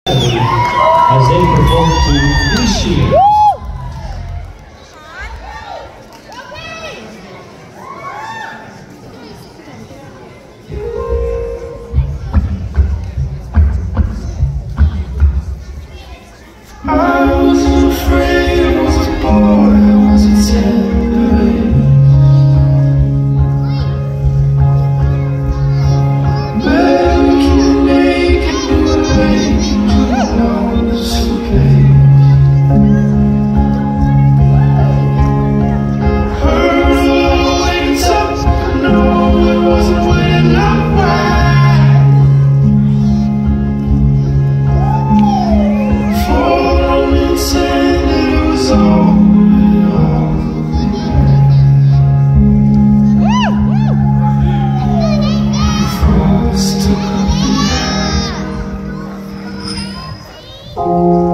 as they perform to these cheers. I wasn't afraid, I wasn't bored, I wasn't separate. Back naked in the rain, to notice the pain. Heard the waits up, but no, it wasn't waiting up right. Said that it was all frost took up the air.